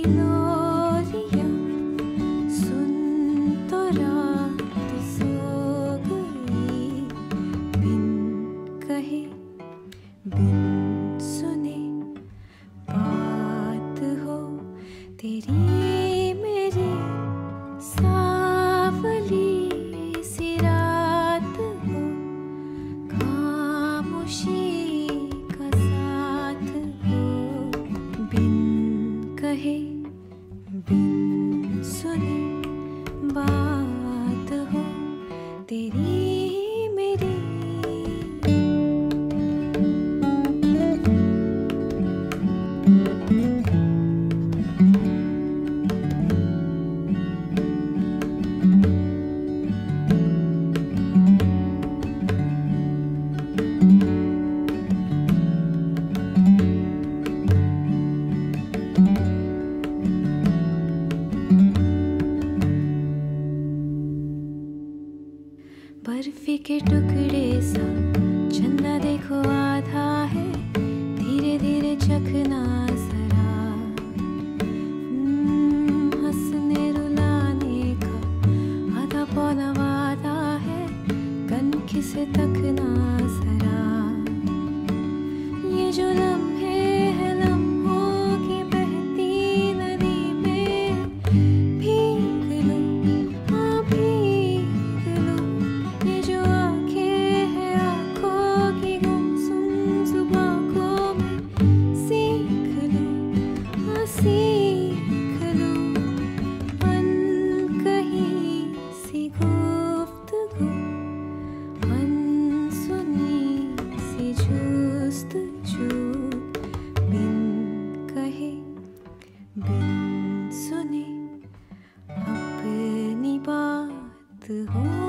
लोरियां सुन तो रात सो गई, बिन कहे बिन सुने बात हो तेरी मेरी, सावली सी रात हो खामोशी का साथ हो, बिन कहे बिन सुने बात हो तेरी मेरी। बर्फी के टुकड़े सा चंदा देखो आधा है, धीरे धीरे चखना जरा, हंसने रुलाने का आधा पौना वादा है, कनखी से तकना जरा। ये जो लम्हे हैं लम्हों की बहती नदी में, भीग लो हाँ भीग लो। ये जो आंखें हैं आंखों की गुमसुम जुबां में, सीख लो हाँ सीख लो। अनकही सी गुफ्तगू, अनसुनी सी जुस्तजू, बिन कहे बिन सुने अपनी बात हो।